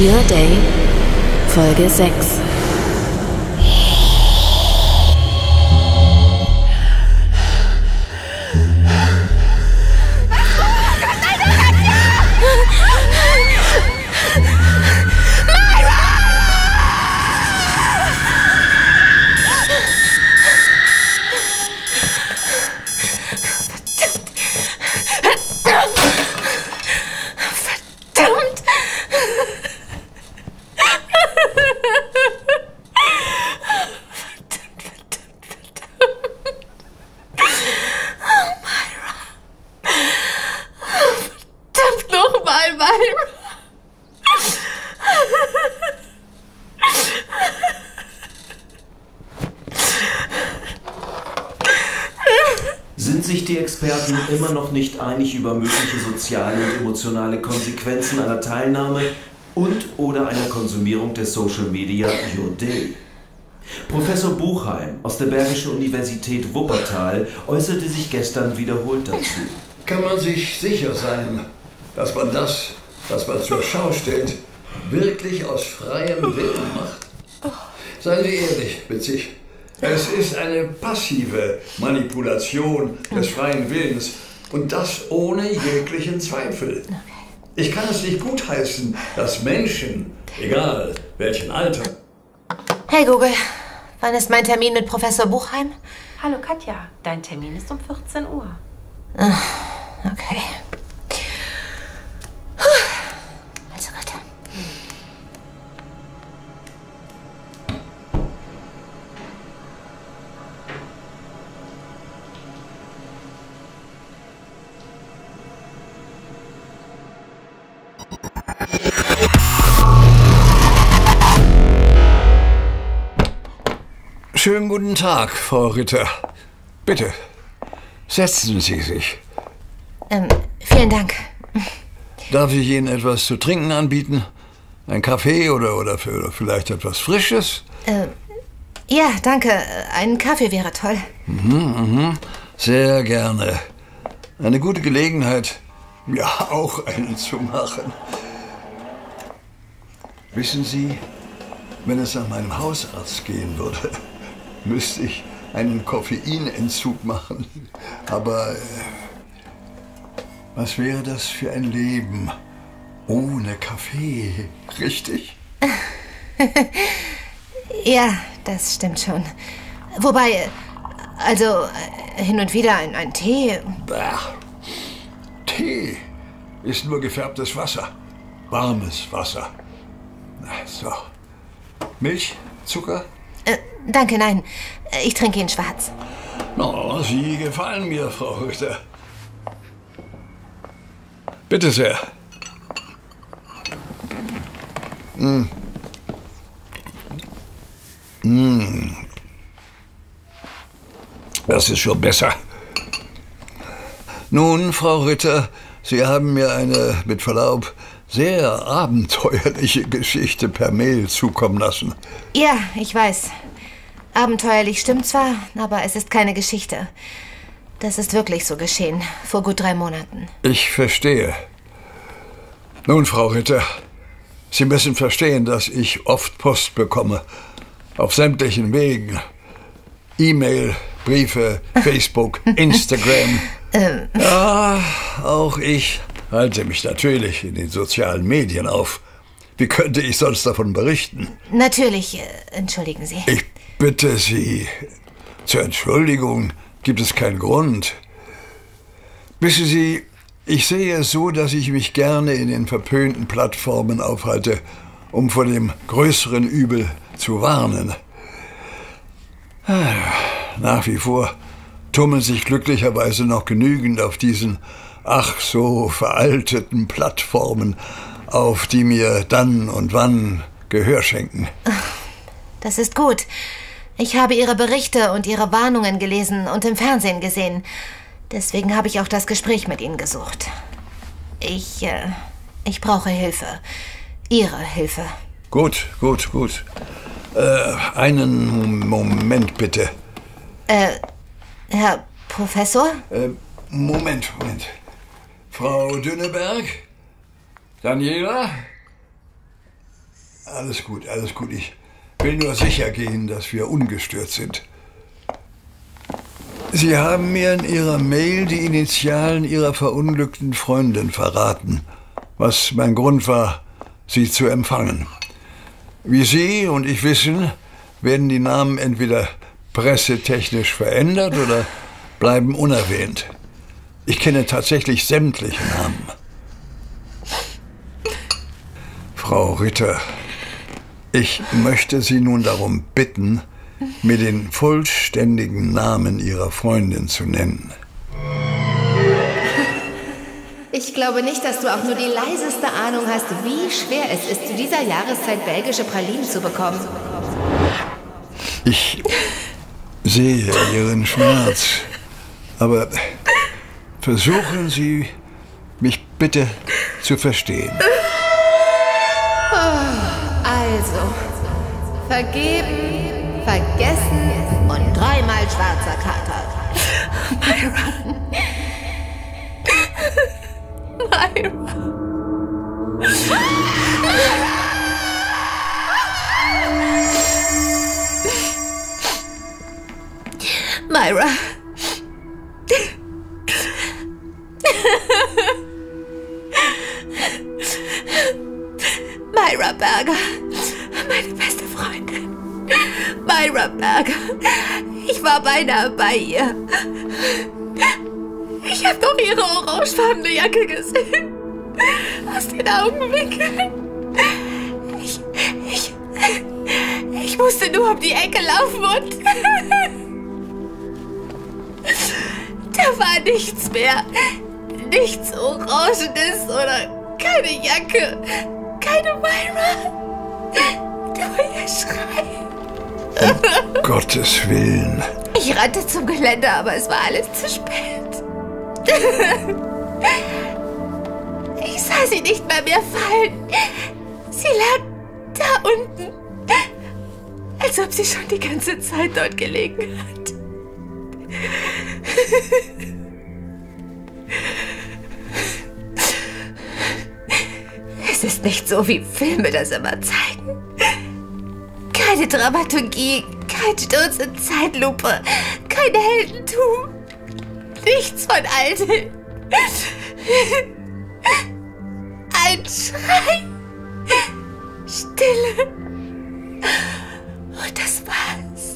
Your Day, Folge 6. Sind sich die Experten immer noch nicht einig über mögliche soziale und emotionale Konsequenzen einer Teilnahme und/oder einer Konsumierung der Social Media Your Day? Professor Buchheim aus der Bergischen Universität Wuppertal äußerte sich gestern wiederholt dazu. Kann man sich sicher sein, dass man das, was man zur Schau stellt, wirklich aus freiem Willen macht? Seien Sie ehrlich mit sich. Es ist eine passive Manipulation des freien Willens und das ohne jeglichen Zweifel. Ich kann es nicht gutheißen, dass Menschen, egal welchen Alter... Hey Google, wann ist mein Termin mit Professor Buchheim? Hallo Katja, dein Termin ist um 14 Uhr. Okay. Also gut. Schönen guten Tag, Frau Ritter. Bitte, setzen Sie sich. Vielen Dank. Darf ich Ihnen etwas zu trinken anbieten? Ein Kaffee oder vielleicht etwas Frisches? Ja, danke. Ein Kaffee wäre toll. Sehr gerne. Eine gute Gelegenheit, ja, auch einen zu machen. Wissen Sie, wenn es nach meinem Hausarzt gehen würde, müsste ich einen Koffeinentzug machen. Aber was wäre das für ein Leben ohne Kaffee, richtig? Ja, das stimmt schon. Wobei, also hin und wieder ein Tee. Bah. Tee ist nur gefärbtes Wasser. Warmes Wasser. So. Milch? Zucker? Danke, nein. Ich trinke ihn schwarz. Oh, Sie gefallen mir, Frau Richter. Bitte sehr. Das ist schon besser. Nun, Frau Ritter, Sie haben mir eine, mit Verlaub, sehr abenteuerliche Geschichte per Mail zukommen lassen. Ja, ich weiß. Abenteuerlich stimmt zwar, aber es ist keine Geschichte. Das ist wirklich so geschehen, vor gut 3 Monaten. Ich verstehe. Nun, Frau Ritter, Sie müssen verstehen, dass ich oft Post bekomme. Auf sämtlichen Wegen. E-Mail, Briefe, Facebook, Instagram. Ja, auch ich halte mich natürlich in den sozialen Medien auf. Wie könnte ich sonst davon berichten? Natürlich, entschuldigen Sie. Ich bitte Sie, zur Entschuldigung gibt es keinen Grund. Wissen Sie, ich sehe es so, dass ich mich gerne in den verpönten Plattformen aufhalte, um vor dem größeren Übel zu warnen. Nach wie vor tummeln sich glücklicherweise noch genügend auf diesen ach so veralteten Plattformen, auf die mir dann und wann Gehör schenken. Das ist gut. Ich habe Ihre Berichte und Ihre Warnungen gelesen und im Fernsehen gesehen. Deswegen habe ich auch das Gespräch mit Ihnen gesucht. Ich brauche Hilfe. Ihre Hilfe. Gut. Einen Moment bitte. Herr Professor? Moment. Frau Dünneberg? Daniela? Alles gut, alles gut. Ich will nur sicher gehen, dass wir ungestört sind. Sie haben mir in Ihrer Mail die Initialen Ihrer verunglückten Freundin verraten, was mein Grund war, Sie zu empfangen. Wie Sie und ich wissen, werden die Namen entweder pressetechnisch verändert oder bleiben unerwähnt. Ich kenne tatsächlich sämtliche Namen. Frau Ritter, ich möchte Sie nun darum bitten, mir den vollständigen Namen Ihrer Freundin zu nennen. Ich glaube nicht, dass du auch nur die leiseste Ahnung hast, wie schwer es ist, zu dieser Jahreszeit belgische Pralinen zu bekommen. Ich sehe Ihren Schmerz, aber versuchen Sie, mich bitte zu verstehen. Also, vergeben, vergessen und 3-mal schwarzer Kater. Myra. Myra. Myra Berger. Meine beste Freundin. Myra Berger. Ich war beinahe bei ihr. Ich habe doch ihre orangefarbene Jacke gesehen. Aus den Augenwinkeln. Ich musste nur um die Ecke laufen und... Da war nichts mehr. Nichts Orangenes oder keine Jacke. Keine Myra. Nur ihr Schrei. Um Gottes Willen. Ich rannte zum Geländer, aber es war alles zu spät. Ich sah sie nicht mehr fallen. Sie lag da unten. Als ob sie schon die ganze Zeit dort gelegen hat. Es ist nicht so, wie Filme das immer zeigen. Keine Dramaturgie, kein Sturz in Zeitlupe, kein Heldentum. Nichts von all dem. Ein Schrei. Stille. Und das war's.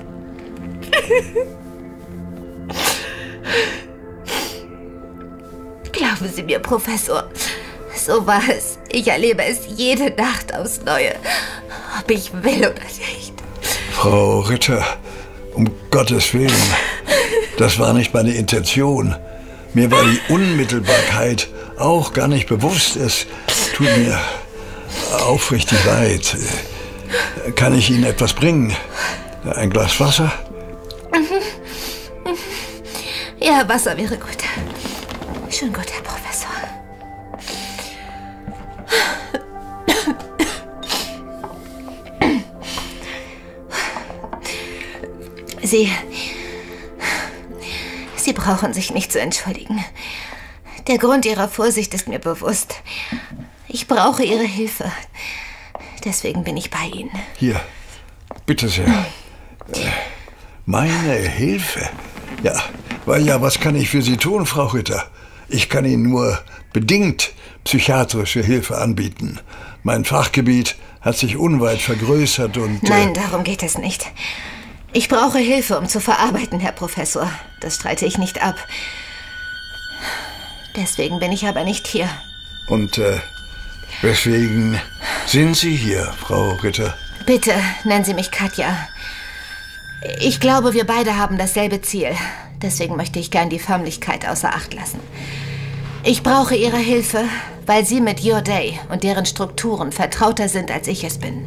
Glauben Sie mir, Professor. So war es. Ich erlebe es jede Nacht aufs Neue. Ob ich will oder nicht. Frau Ritter, um Gottes Willen. Das war nicht meine Intention. Mir war die Unmittelbarkeit auch gar nicht bewusst. Es tut mir aufrichtig leid. Kann ich Ihnen etwas bringen? Ein Glas Wasser? Ja, Wasser wäre gut. Schön gut, Herr Professor. Sie brauchen sich nicht zu entschuldigen. Der Grund Ihrer Vorsicht ist mir bewusst. Ich brauche Ihre Hilfe. Deswegen bin ich bei Ihnen. Hier, bitte sehr. Meine Hilfe? Ja, was kann ich für Sie tun, Frau Ritter? Ich kann Ihnen nur bedingt psychiatrische Hilfe anbieten. Mein Fachgebiet hat sich unweit vergrößert und... Nein, darum geht es nicht. Ich brauche Hilfe, um zu verarbeiten, Herr Professor. Das streite ich nicht ab. Deswegen bin ich aber nicht hier. Und weswegen sind Sie hier, Frau Ritter? Bitte, nennen Sie mich Katja. Ich glaube, wir beide haben dasselbe Ziel. Deswegen möchte ich gern die Förmlichkeit außer Acht lassen. Ich brauche Ihre Hilfe, weil Sie mit Your Day und deren Strukturen vertrauter sind, als ich es bin.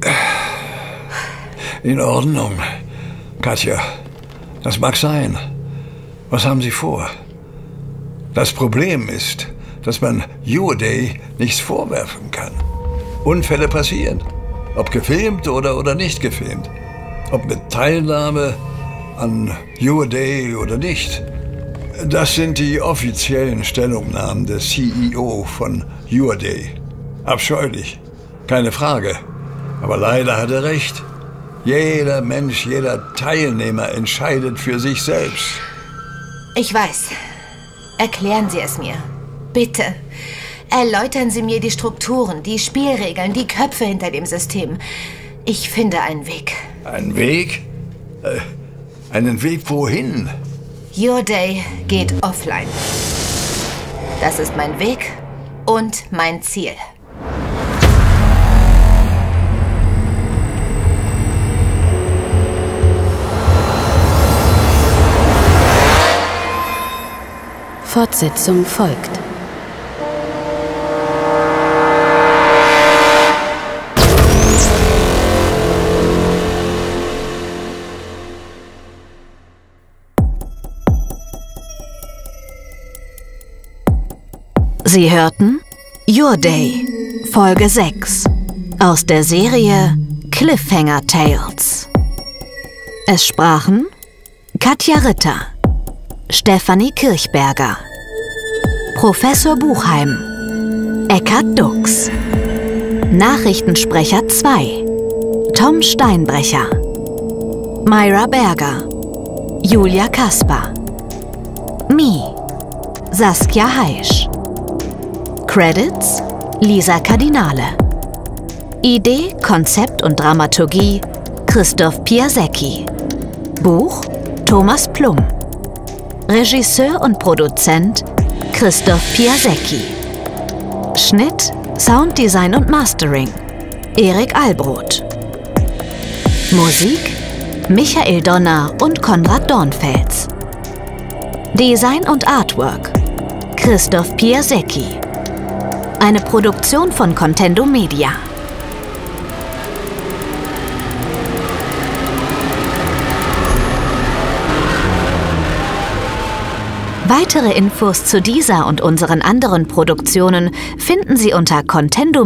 In Ordnung. Katja, das mag sein. Was haben Sie vor? Das Problem ist, dass man Your Day nichts vorwerfen kann. Unfälle passieren. Ob gefilmt oder nicht gefilmt. Ob mit Teilnahme an Your Day oder nicht. Das sind die offiziellen Stellungnahmen des CEO von Your Day. Abscheulich. Keine Frage. Aber leider hat er recht. Jeder Mensch, jeder Teilnehmer entscheidet für sich selbst. Ich weiß. Erklären Sie es mir. Bitte. Erläutern Sie mir die Strukturen, die Spielregeln, die Köpfe hinter dem System. Ich finde einen Weg. Einen Weg? Einen Weg wohin? Your Day geht offline. Das ist mein Weg und mein Ziel. Fortsetzung folgt. Sie hörten Your Day, Folge 6 aus der Serie Cliffhanger Tales. Es sprachen Katja Ritter, Stefanie Kirchberger, Professor Buchheim, Eckhard Dux, Nachrichtensprecher 2, Tom Steinbrecher, Myra Berger, Julia Kasper, Mi, Saskia Heisch. Credits Lisa Cardinale. Idee, Konzept und Dramaturgie Christoph Piasecki. Buch Thomas Plum. Regisseur und Produzent Christoph Piasecki. Schnitt, Sounddesign und Mastering Erik Albroth. Musik Michael Donner und Konrad Dornfels. Design und Artwork Christoph Piasecki. Eine Produktion von Contendo Media. Weitere Infos zu dieser und unseren anderen Produktionen finden Sie unter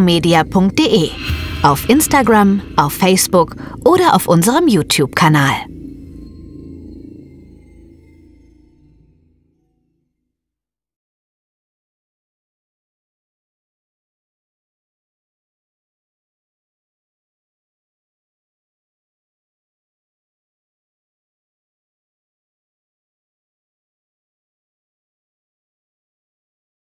contendomedia.de, auf Instagram, auf Facebook oder auf unserem YouTube-Kanal.